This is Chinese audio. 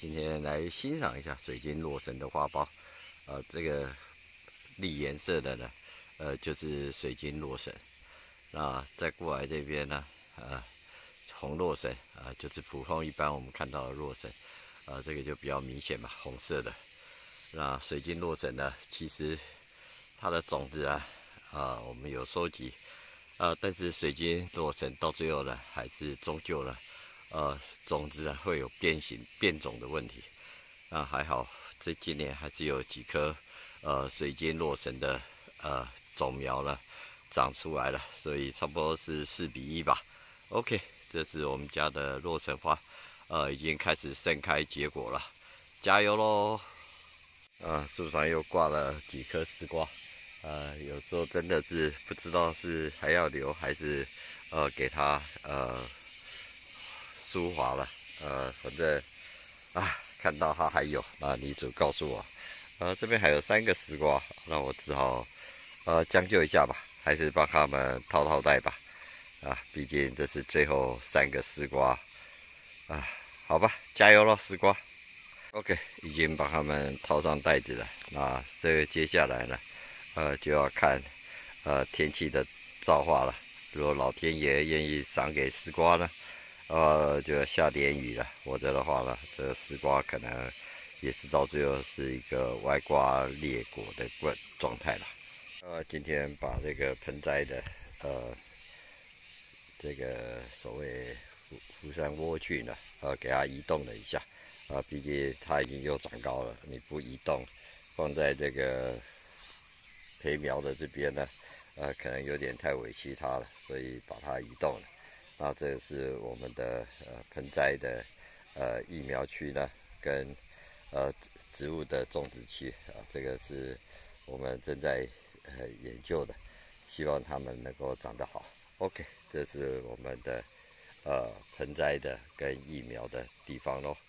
今天来欣赏一下水晶洛神的花苞。这个栗颜色的呢，就是水晶洛神。那再过来这边呢，红洛神就是普通一般我们看到的洛神，这个就比较明显嘛，红色的。那水晶洛神呢，其实它的种子我们有收集，但是水晶洛神到最后呢，还是终究呢，种子会有变种的问题。那还好，今年还是有几颗水晶洛神的种苗呢长出来了，所以差不多是4:1吧。OK， 这是我们家的洛神花，已经开始盛开结果了，加油喽！树上又挂了几颗丝瓜，有时候真的是不知道是还要留还是给它疏滑了，反正看到它还有，那女主告诉我，这边还有3个丝瓜，那我只好将就一下吧，还是帮他们套袋吧，毕竟这是最后3个丝瓜，好吧，加油咯，丝瓜。OK， 已经帮他们套上袋子了。那这个接下来呢，就要看天气的造化了。如果老天爷愿意赏给丝瓜呢，就要下点雨了。否则的话呢，这丝瓜可能也是到最后是一个歪瓜裂果的状态了。今天把这个盆栽的这个所谓福山莴苣呢，给它移动了一下。毕竟它已经又长高了，你不移动，放在这个培苗的这边呢，可能有点太委屈它了，所以把它移动了。那这是我们的盆栽的育苗区呢，跟植物的种植区这个是我们正在研究的，希望它们能够长得好。OK， 这是我们的盆栽的跟育苗的地方咯。